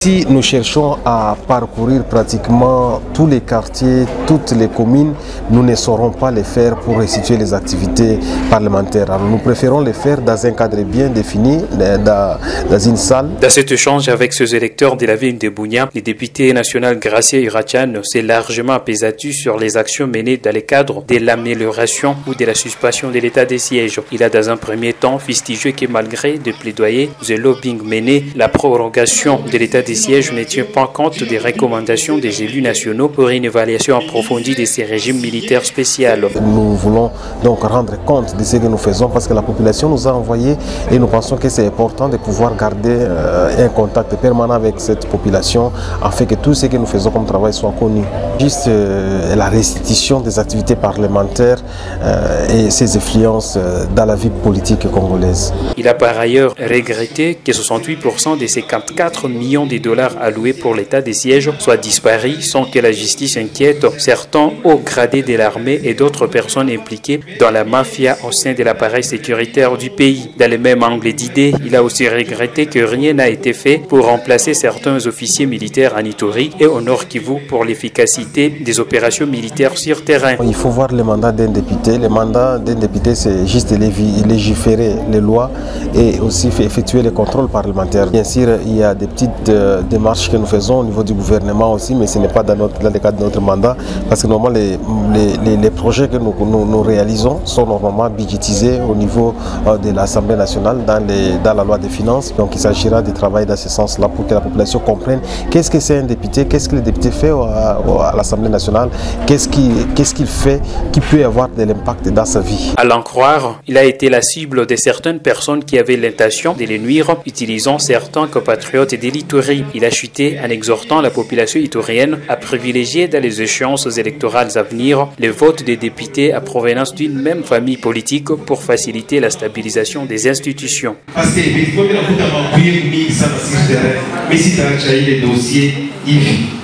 Si nous cherchons à parcourir pratiquement tous les quartiers, toutes les communes, nous ne saurons pas les faire pour restituer les activités parlementaires. Alors nous préférons les faire dans un cadre bien défini, dans une salle. Dans cet échange avec ces électeurs de la ville de Bunia, le député national Gracia Irachan s'est largement apaisatu sur les actions menées dans le cadre de l'amélioration ou de la suspension de l'état de siège. Il a dans un premier temps fustigé que malgré des plaidoyers, le lobbying mené, la prorogation de l'état de siège ne tient pas compte des recommandations des élus nationaux pour une évaluation approfondie de ces régimes militaires spéciaux. Nous voulons donc rendre compte de ce que nous faisons parce que la population nous a envoyé et nous pensons que c'est important de pouvoir garder un contact permanent avec cette population afin que tout ce que nous faisons comme travail soit connu. Juste la restitution des activités parlementaires et ses influences dans la vie politique congolaise. Il a par ailleurs regretté que 68% des 54 millions de dollars alloués pour l'état des sièges soient disparus sans que la justice inquiète certains hauts gradés de l'armée et d'autres personnes impliquées dans la mafia au sein de l'appareil sécuritaire du pays. Dans le même angle d'idée, il a aussi regretté que rien n'a été fait pour remplacer certains officiers militaires en Ituri et au Nord Kivu pour l'efficacité des opérations militaires sur terrain. Il faut voir le mandat d'un député. Le mandat d'un député, c'est juste légiférer les lois et aussi effectuer les contrôles parlementaires. Bien sûr, il y a des petites démarches que nous faisons au niveau du gouvernement aussi, mais ce n'est pas dans le cadre de notre mandat, parce que normalement les projets que nous réalisons sont normalement budgétisés au niveau de l'Assemblée nationale dans la loi des finances. Donc il s'agira de travailler dans ce sens-là pour que la population comprenne qu'est-ce que c'est un député, qu'est-ce que le député fait à l'Assemblée nationale, qu'est-ce qu'il fait qui peut avoir de l'impact dans sa vie. À l'en croire, il a été la cible de certaines personnes qui avaient l'intention de les nuire, utilisant certains compatriotes de l'Ituri. Il a chuté en exhortant la population iturienne à privilégier dans les échéances électorales à venir le vote des députés à provenance d'une même famille politique pour faciliter la stabilisation des institutions. Parce que